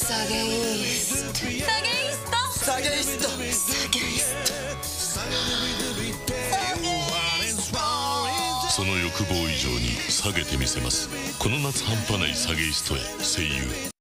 サゲイスト、サゲイスト、サゲイスト、サゲイスト、 その欲望以上に下げてみせます。この夏半端ないサゲイストへ声優